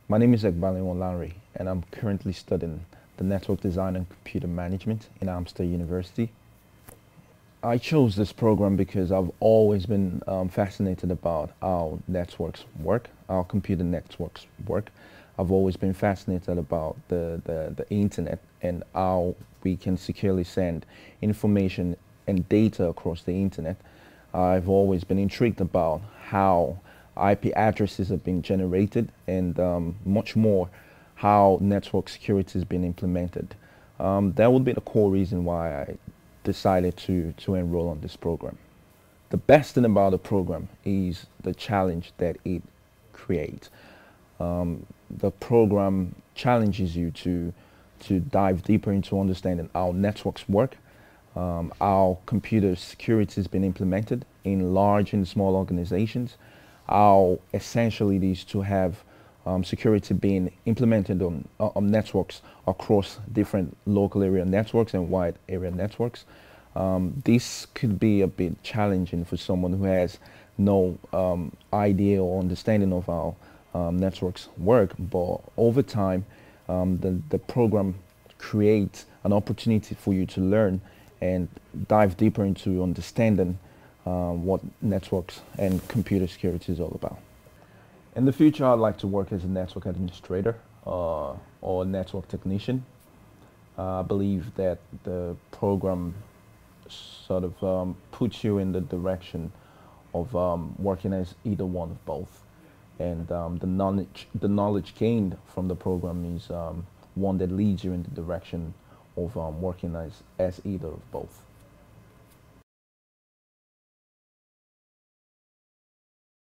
My name is Egbalewon Lanre, and I'm currently studying the network design and computer management in Amsterdam University. I chose this program because I've always been fascinated about how networks work, how computer networks work. I've always been fascinated about the internet and how we can securely send information and data across the internet. I've always been intrigued about how IP addresses have been generated and much more how network security has been implemented. That would be the core reason why I decided to enroll on this program. The best thing about the program is the challenge that it creates. The program challenges you to dive deeper into understanding how networks work, how computer security has been implemented in large and small organizations, how essential it is to have security being implemented on networks across different local area networks and wide area networks. This could be a bit challenging for someone who has no idea or understanding of how networks work, but over time, the program creates an opportunity for you to learn and dive deeper into understanding what networks and computer security is all about. In the future, I'd like to work as a network administrator or a network technician. I believe that the program sort of puts you in the direction of working as either one of both. And the knowledge gained from the program is one that leads you in the direction of working as either of both.